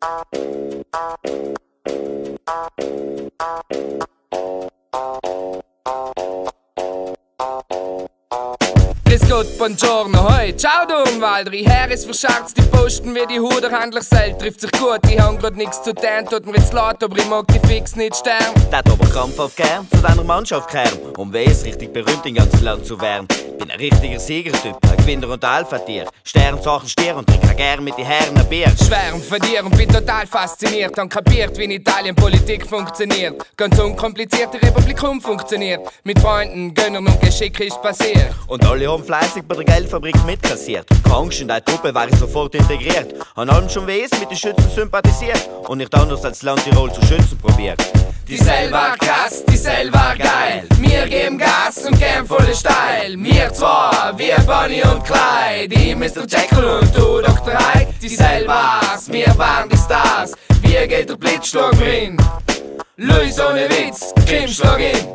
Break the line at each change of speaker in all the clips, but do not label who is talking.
Grüß Gott, buongiorno, hoi, ciao Dornwalder. Her ist verscharzt die Posten wie die Huderhandler sel. Trifft sich gut, ich hab grad nix zu tun, tut mir jetzt leid, aber ich mag die fix nicht sterben.
Dat aber krampfhaft gern zu deiner Mannschaft kehren, weiss, richtig berühmt im ganzen Land zu werden. Bin ein richtiger Siegertyp, ein Gewinner und Alpha-Tier. Sternsachen stier und trink gern mit die Herren ein Bier.
Schwärm von dir und bin total fasziniert. Dann kapiert, wie in Italien Politik funktioniert. Ganz unkomplizierte Republikum funktioniert. Mit Freunden, Gönnern und Geschick ist passiert.
Und alle haben fleißig bei der Geldfabrik mitkassiert. Keine Angst, in deine Truppe war ich sofort integriert. An allem schon weiss, mit den Schützen sympathisiert. Und nicht anders als Land Tirol zu schützen probiert.
Die Sel war krass, die Sel war geil. Wir geben Gas und gehen volle Steil. Wir zwei, wir Bonnie und Clyde. Ich Mr. Jekyll und du Dr. Hyde. Die Sel war's, wir waren die Stars. Wir geht der Blitzschlag rein. Luis ohne Witz, Kim schlag in.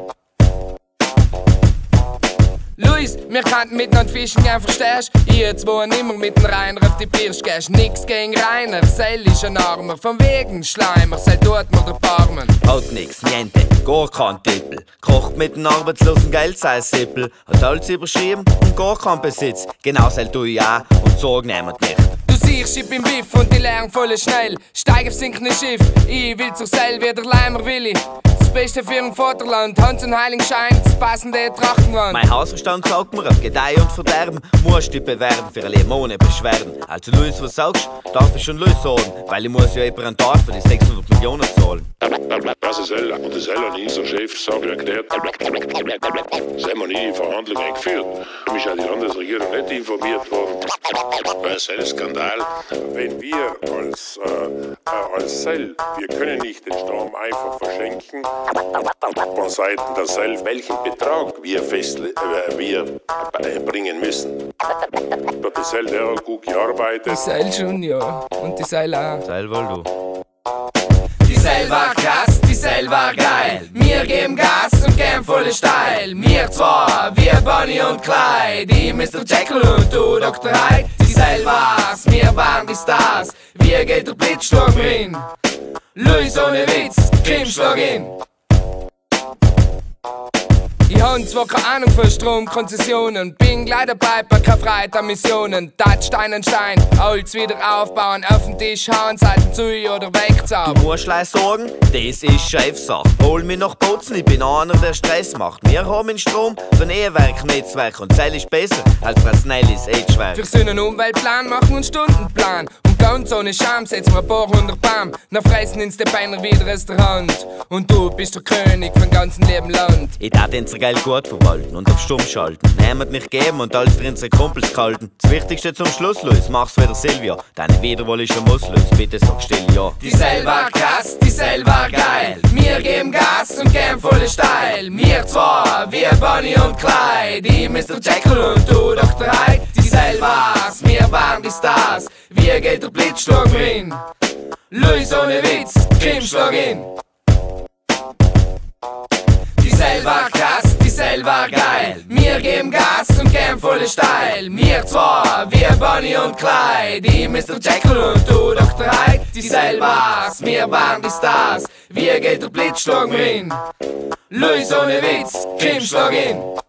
Luis, wir kannten miteinander fischen, gern verstehst. Ihr zwei nimmer mit dem Rainer auf die Pirsch gehst. Nix gegen Rainer, Sel ist ein Armer. Von wegen Schleimer, sei dort mir der Barmen.
Hat nix, niente, gar kein Tippel. Kocht mit dem arbeitslosen Geld sei Sippel. Hat alles überschrieben und gar kein Besitz. Genau sel tu ich auch und Sorgen nehmt nicht.
Du siehst, ich bin Biff und ich lerne voll schnell. Steig auf sinkende Schiff, ich will zur Seil wie der Leimer Willi. Das Beste für ein Vaterland, Hans und Heiligenschein, das passende Trachtenwand.
Mein Hausverstand sagt mir, auf Gedeih und Verderben musst du dich bewerben, für ein Leben ohne Beschwerden. Also Luis, was sagst du? Darf ich schon Luis sagen? Weil ich muss ja über einen Tag für die 600 Millionen zahlen.
Das ist Ella. Und das Ella nie, unser Chef, sagt erklärt, das haben wir nie in Verhandlungen geführt. Mich hat die Landesregierung nicht informiert worden. Das ist ein Skandal. Wenn wir als Sel, wir können nicht den Strom einfach verschenken, von Seiten der Sel, welchen Betrag wir bringen müssen. Dort die Sel, der hat gut gearbeitet.
Die Seil schon, ja. Und die Seil auch.
Seil wohl du.
Die Sel war krass, die Sel war geil. Wir geben Gas und gehen volle Steil. Wir zwei, wir Bonnie und Clyde. Ich Mr. Jekyll und du Dr. Hyde. Die Sel war's, wir waren die Stars. Wir geht der Blitzschlag rein. Luis ohne Witz, Kim schlag in. Ich hab zwar keine Ahnung von Stromkonzessionen, bin gleich dabei bei keine Freiheit an Missionen. Tat Stein an Stein, alles wieder aufbauen, auf den Tisch hauen, Seiten zu oder wegzaubern.
Du musst gleich sagen, das ist Chefsache. Hol mich nach Bozen, ich bin einer, der Stress macht. Wir haben den Strom für ein E-Werk-Netzwerk und Zell ist besser als Brasnellis Edgewerk.
Für so einen Umweltplan machen wir einen Stundenplan. Und ganz ohne Scham setzen wir ein paar hundert Bam. Dann fressen uns die Beiner wieder aus der Hand. Und du bist der König vom ganzen Leben Land.
Ich darf unser Geld gut verwalten und auf Stumm schalten. Nehmt mich geben und alles für unsere Kumpels kalten. Das Wichtigste zum Schluss, Luis, mach's wieder Silvia. Deine Wiederwahl ist ein Muss, Luis, bitte sag still ja.
Die Sel war krass, die Sel war geil. Wir geben Gas und gehen volle Steil. Wir zwei, wir Bonnie und Clyde. Ich Mr. Jekyll und du Dr. Hyde. Die Sel war's, wir waren die Stars. Wir geht der Blitzschlag rein. Luis ohne Witz, Kim schlag in. Die Sel war krass, die Sel war geil. Wir geben Gas und gehen volle Steil. Wir zwei, wir Bonnie und Clyde. Ich Mr. Jekyll und du Dr. Hyde. Die Sel war's, wir waren die Stars. Wir geht der Blitzschlag rein. Luis ohne Witz, Kim schlag in.